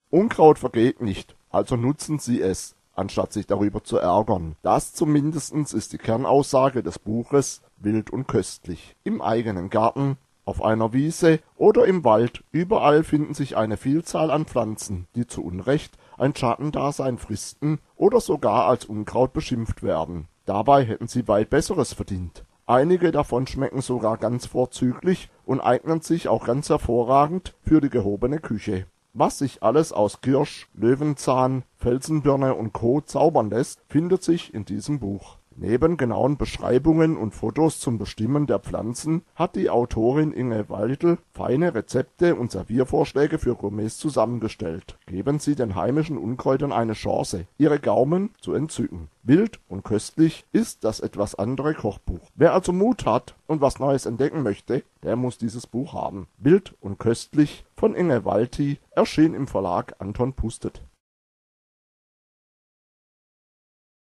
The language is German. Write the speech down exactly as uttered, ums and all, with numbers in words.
Unkraut vergeht nicht, also nutzen Sie es, anstatt sich darüber zu ärgern. Das zumindest ist die Kernaussage des Buches Wild und köstlich. Im eigenen Garten, auf einer Wiese oder im Wald, überall finden sich eine Vielzahl an Pflanzen, die zu Unrecht ein Schattendasein fristen oder sogar als Unkraut beschimpft werden. Dabei hätten sie weit Besseres verdient. Einige davon schmecken sogar ganz vorzüglich und eignen sich auch ganz hervorragend für die gehobene Küche. Was sich alles aus Kirsch, Löwenzahn, Felsenbirne und Co. zaubern lässt, findet sich in diesem Buch. Neben genauen Beschreibungen und Fotos zum Bestimmen der Pflanzen hat die Autorin Inge Waldl feine Rezepte und Serviervorschläge für Gourmets zusammengestellt. Geben Sie den heimischen Unkräutern eine Chance, Ihre Gaumen zu entzücken. Wild und köstlich ist das etwas andere Kochbuch. Wer also Mut hat und was Neues entdecken möchte, der muss dieses Buch haben. Wild und köstlich von Inge Waldl erschien im Verlag Anton Pustet.